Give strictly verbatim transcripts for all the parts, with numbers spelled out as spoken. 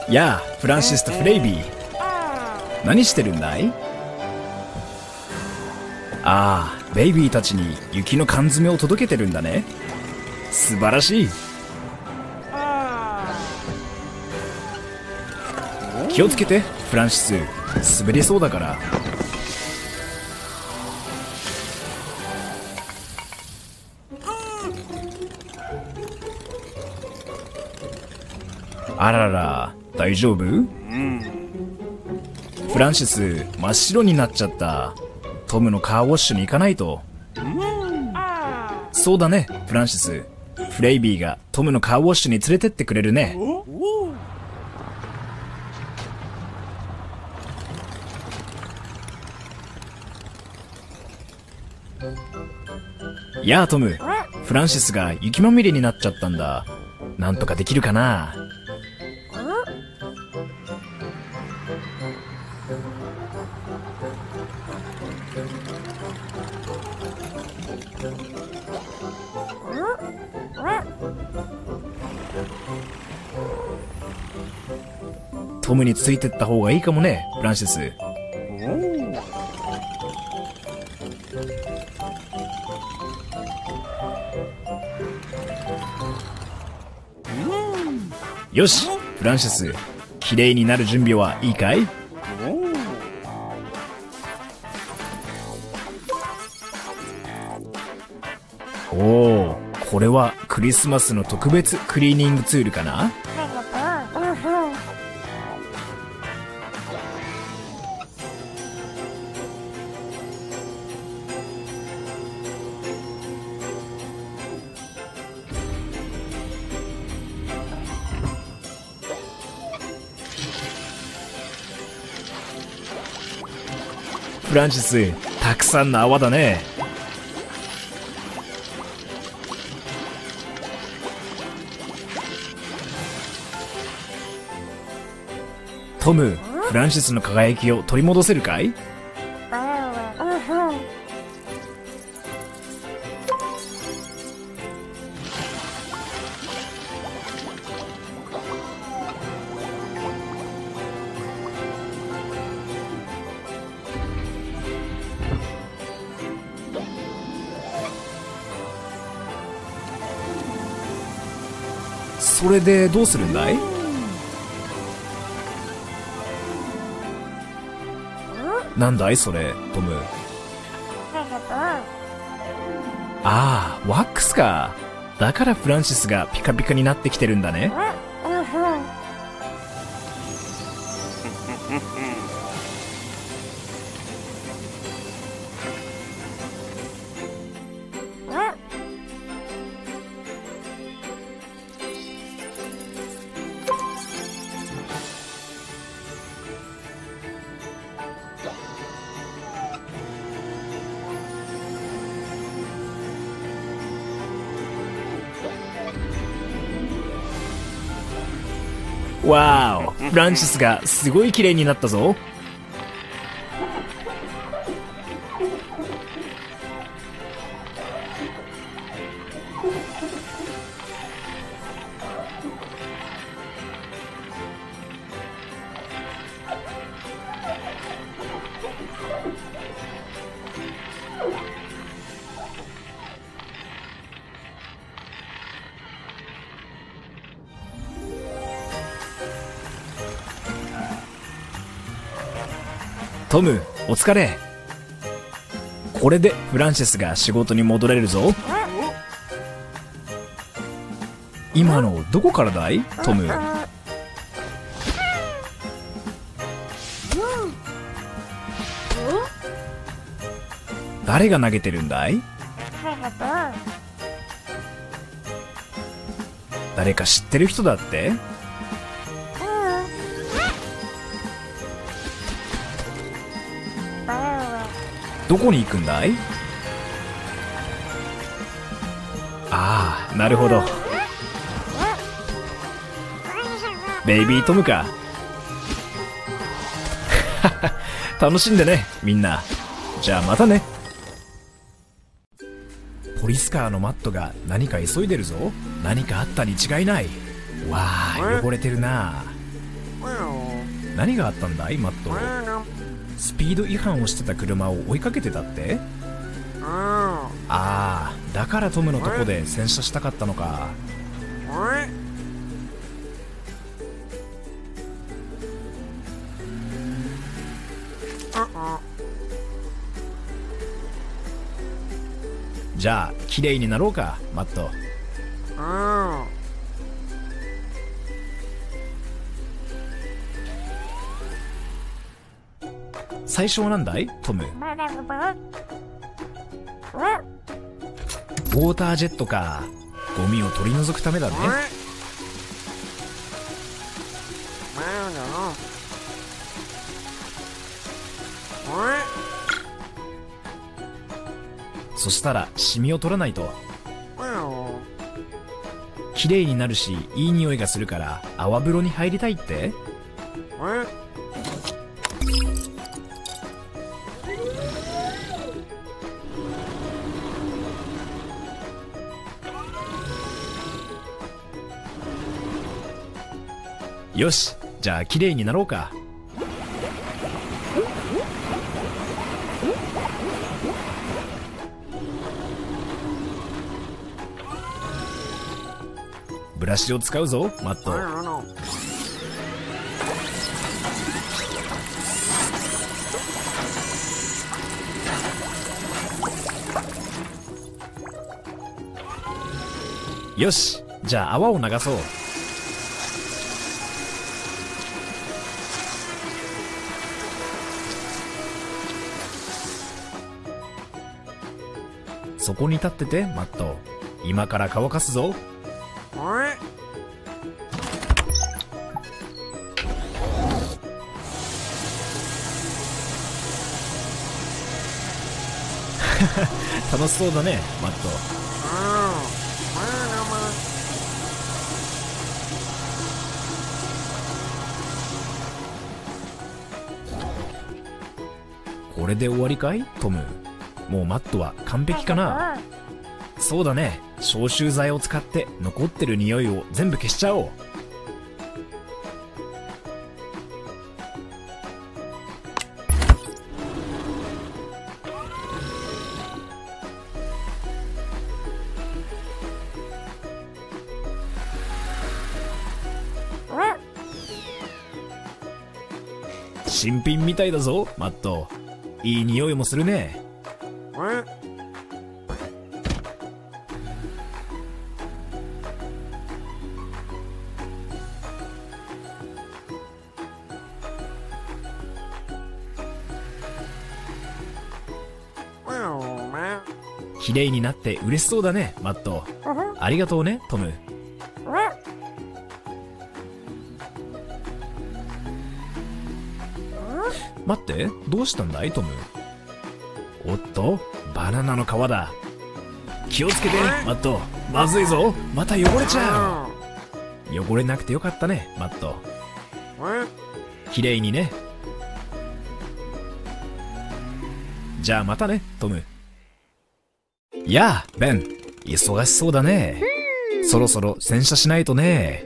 やあ、フランシスとフレイビー。何してるんだい？ああ、ベイビーたちに雪の缶詰を届けてるんだね。素晴らしい。気をつけて、フランシス。滑りそうだから。あらら、大丈夫？フランシス、真っ白になっちゃった。トムのカーウォッシュに行かないと。そうだね、フランシス。フレイビーがトムのカーウォッシュに連れてってくれるね。やあトム、フランシスが雪まみれになっちゃったんだ。なんとかできるかな？トムについてった方がいいかもね、フランシス。よし、フランシス、綺麗になる準備はいいかい？おお、これはクリスマスの特別クリーニングツールかな？フランシス、たくさんの泡だね。トム、フランシスの輝きを取り戻せるかい？それでどうするんだい？なんだいそれ、トム。ああ、ワックスか。だからフランシスがピカピカになってきてるんだね。わーお、フランシスがすごい綺麗になったぞ。トム、お疲れ。これでフランシスが仕事に戻れるぞ。今のどこからだい、トム？誰が投げてるんだい？誰か知ってる人だって？どこに行くんだい？ああ、なるほど。ベイビートムか。楽しんでね、みんな。じゃあまたね。ポリスカーのマットが何か急いでるぞ。何かあったに違いない。わあ、汚れてるな。 何があったんだいマット。スピード違反をしてた車を追いかけてたって？ああ、だからトムのとこで洗車したかったのか。じゃあ綺麗になろうかマット。最初はなんだいトム。ウォータージェットか。ゴミを取り除くためだね。そしたらシミを取らないと。綺麗になるしいい匂いがするから泡風呂に入りたいって？よし、じゃあ綺麗になろうか。ブラシを使うぞマット。よし、じゃあ泡を流そう。そこに立っててマット。今から乾かすぞ。楽しそうだねマット。これで終わりかいトム。もうマットは完璧かな。そうだね、消臭剤を使って残ってる匂いを全部消しちゃおう。新品みたいだぞマット。いい匂いもするね。綺麗になって嬉しそうだねマット。ありがとうねトム。待って、どうしたんだいトム。おっと、バナナの皮だ。気をつけてマット。まずいぞ、また汚れちゃう。汚れなくてよかったねマット。綺麗にね。じゃあまたねトム。やあベン、忙しそうだね。そろそろ洗車しないとね。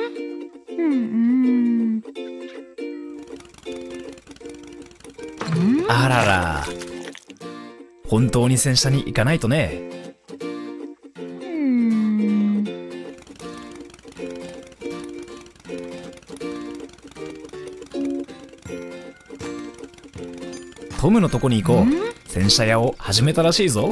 あらら、本当に洗車に行かないとね。トムのとこに行こう。洗車屋を始めたらしいぞ。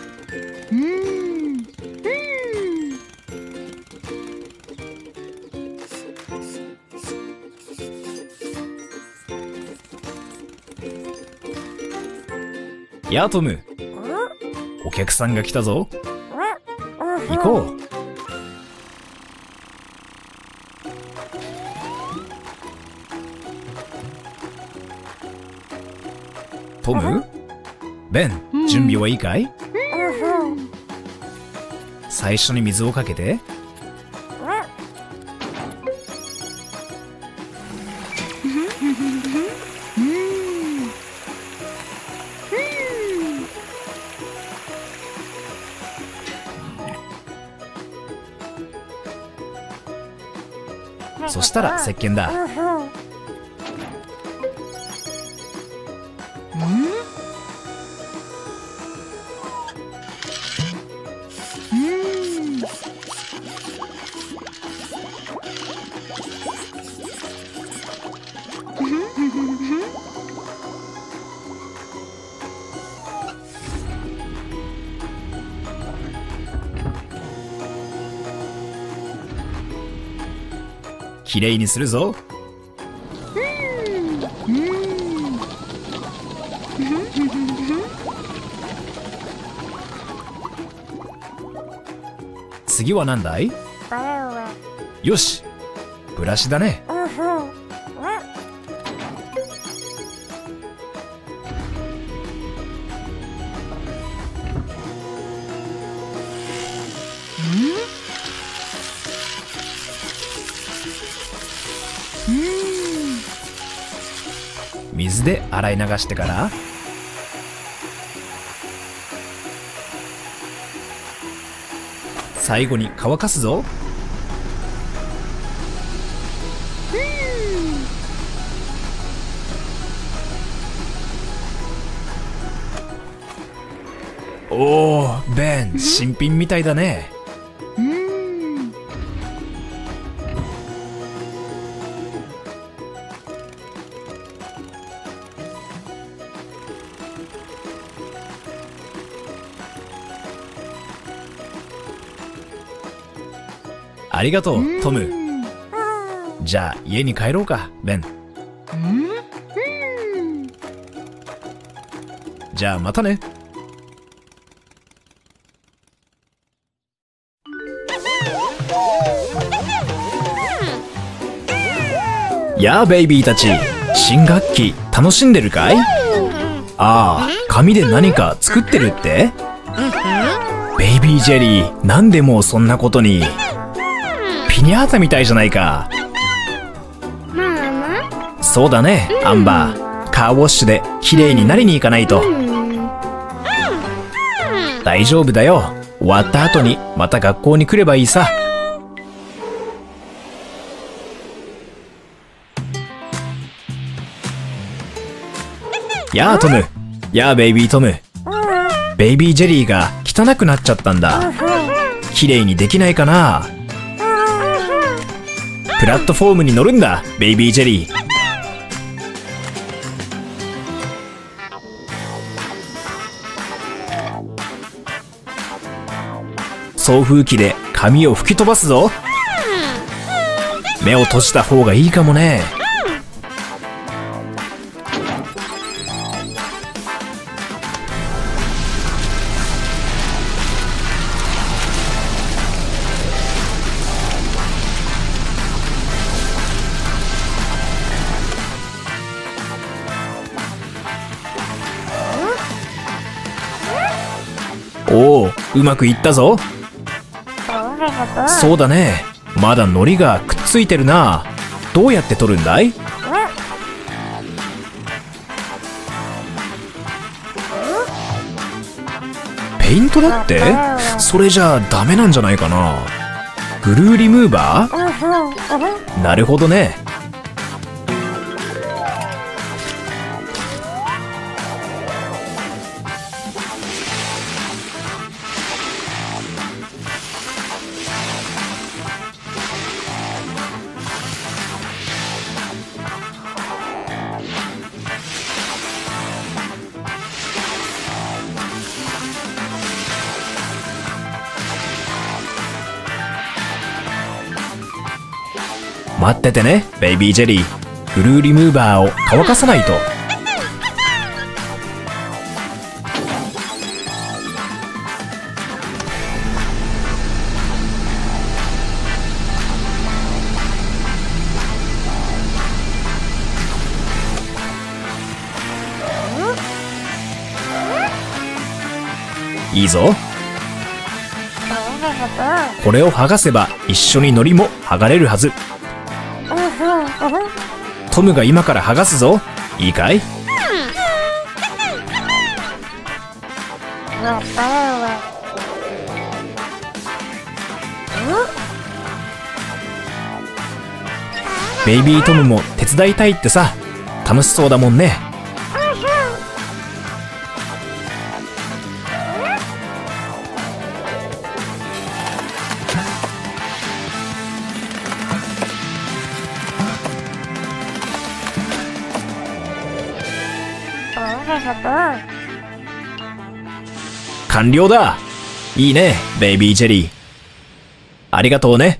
やあトム、お客さんが来たぞ。行こう。トム、ベン、準備はいいかい？最初に水をかけて。 そしたら石鹸だ。きれいにするぞ。次は何だい？よし、ブラシだね。水で洗い流してから最後に乾かすぞ。おお、ベン、新品みたいだね。ありがとう、トム。じゃあ家に帰ろうか、ベン。じゃあまたね。やあベイビーたち、新学期楽しんでるかい？ああ、紙で何か作ってるって？ベイビージェリー、なんでもうそんなことに。ピニャータみたいじゃないか。そうだね、アンバー。カーウォッシュできれいになりに行かないと。大丈夫だよ。終わった後にまた学校に来ればいいさ。やあトム。やあベイビートム。ベイビージェリーが汚くなっちゃったんだ。きれいにできないかな。プラットフォームに乗るんだ、ベイビージェリー。送風機で髪を吹き飛ばすぞ。目を閉じた方がいいかもね。おお、うまくいったぞ。そうだね、まだ糊がくっついてるな。どうやって取るんだい？ペイントだって？それじゃあダメなんじゃないかな。グルーリムーバー？なるほどね。待っててね、ベイビージェリー。グルーリムーバーを乾かさないと。いいぞ。これを剥がせば一緒に糊も剥がれるはず。トムが今から剥がすぞ。いいかい？ ベイビートムも手伝いたいってさ。楽しそうだもんね。完了だ。いいね、ベイビージェリー。ありがとうね。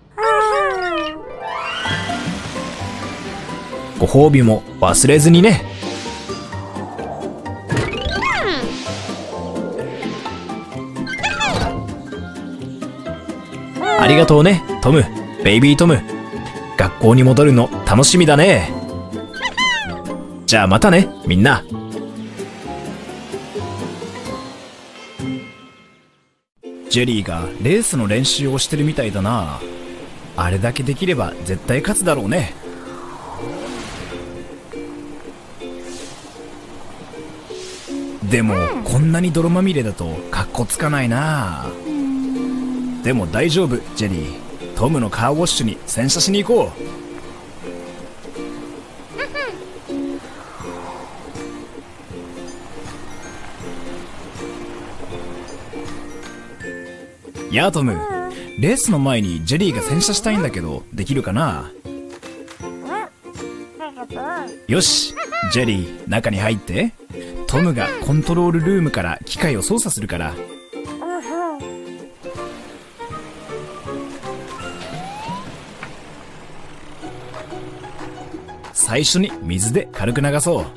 ご褒美も忘れずにね。ありがとうね、トム、ベイビートム。学校に戻るの楽しみだね。じゃあまたね、みんな。ジェリーがレースの練習をしてるみたいだな。あれだけできれば絶対勝つだろうね。でもこんなに泥まみれだとカッコつかないな。でも大丈夫、ジェリー。トムのカーウォッシュに洗車しに行こう。やあトム、レースの前にジェリーが洗車したいんだけど、できるかな？よし、ジェリー、中に入って。トムがコントロールルームから機械を操作するから。最初に水で軽く流そう。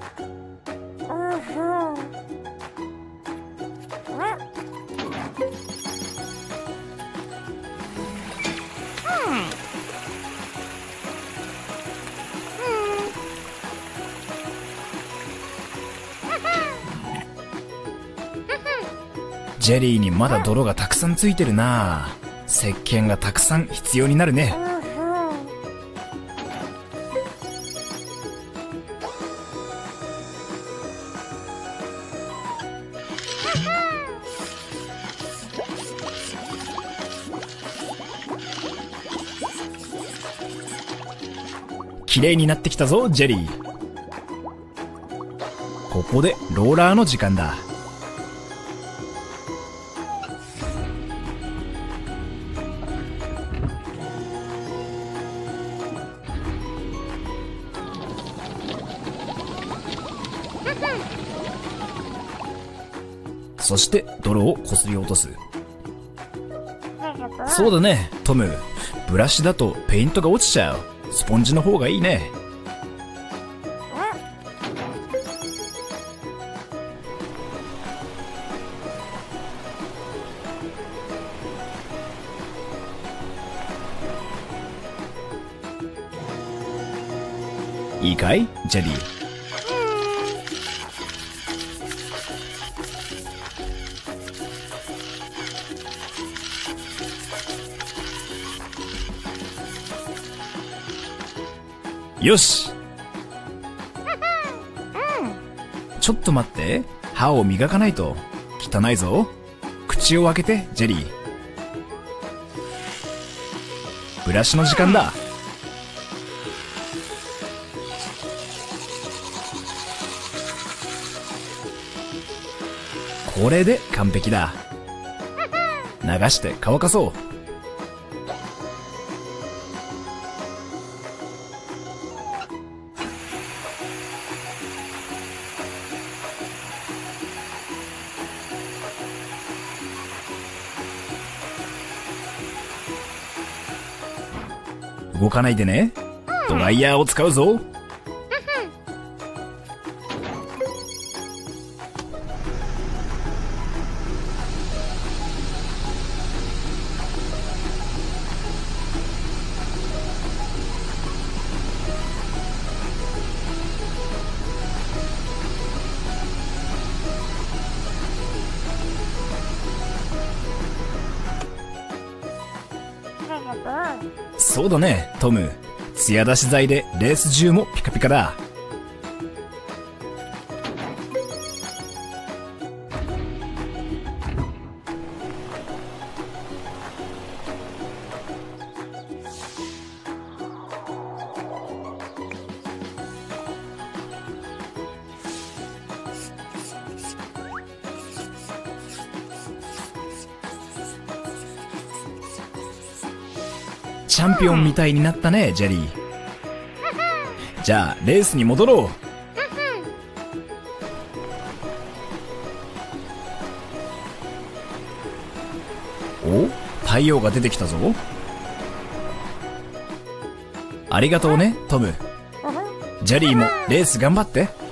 ジェリーにまだ泥がたくさんついてるな。石鹸がたくさん必要になるね。綺麗になってきたぞ、ジェリー。ここでローラーの時間だ。そして泥をこすり落とす。そうだね、トム。ブラシだとペイントが落ちちゃう。スポンジの方がいいね。いいかい、ジェリー。よし。ちょっと待って。歯を磨かないと。汚いぞ。口を開けて、ジェリー。ブラシの時間だ。これで完璧だ。流して乾かそう。動かないでね。ドライヤーを使うぞ。そうだね、トム。艶出し剤でレース中もピカピカだ。 チャンピオンみたいになったね、ジェリー。じゃあ、レースに戻ろう。お、太陽が出てきたぞ。ありがとうね、トム。ジェリーもレース頑張って。